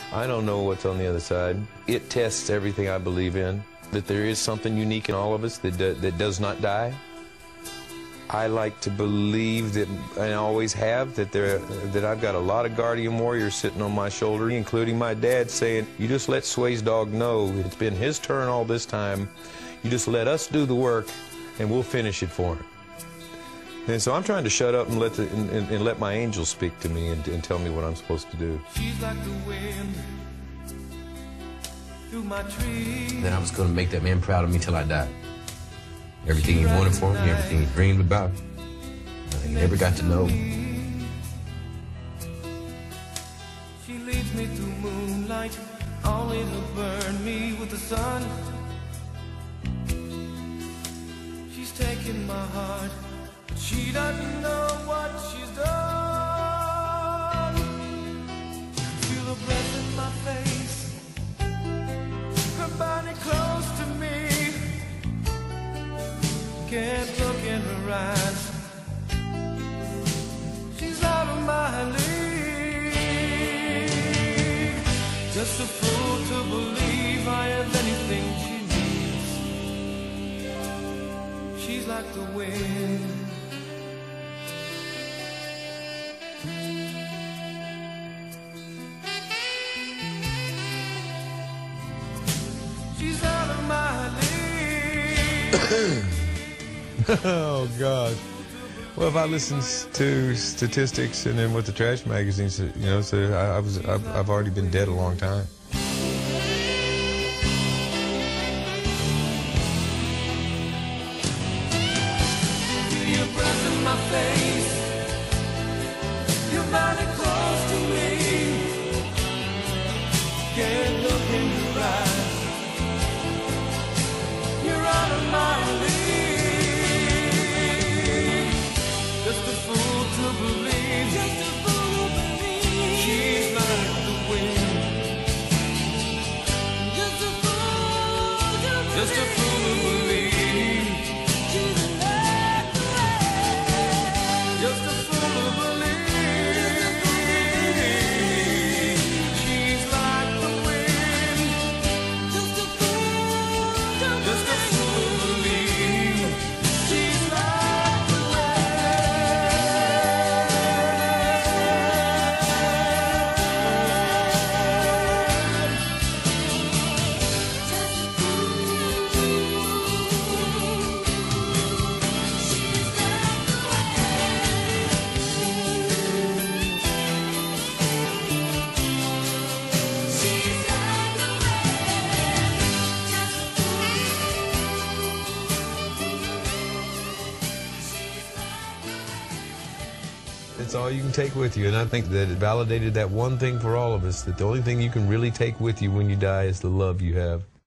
I don't know what's on the other side. It tests everything I believe in, that there is something unique in all of us that does not die. I like to believe that, and I always have, that I've got a lot of guardian warriors sitting on my shoulder, including my dad, saying, you just let Swayze Dog know it's been his turn all this time. You just let us do the work, and we'll finish it for him. And so I'm trying to shut up and let my angels speak to me and tell me what I'm supposed to do. She's like the wind through my tree. Then I was going to make that man proud of me till I died. Everything he wanted for me, everything he dreamed about, he never got to know. She leads me through moonlight, only to burn me with the sun. She's taken my heart, but she doesn't know what she's done. Feel her breath in my face, her body close to me. Can't look in her eyes. She's out of my league. Just a fool to believe I have anything she needs. She's like the wind. She's out of my league. Oh, God. Well, if I listen to statistics and then what the trash magazines, you know, so I've already been dead a long time. Your breath in my face, your body close to me. Can't look in your eyes. You're out of my league. Just a fool to believe. Just a fool to believe. She's like the wind. Just a fool to believe. Just a fool to believe. She's like the wind. Just a fool to believe. She's like the wind. Just a fool to believe. Just a fool to believe. She's like the It's all you can take with you, and I think that it validated that one thing for all of us, that the only thing you can really take with you when you die is the love you have.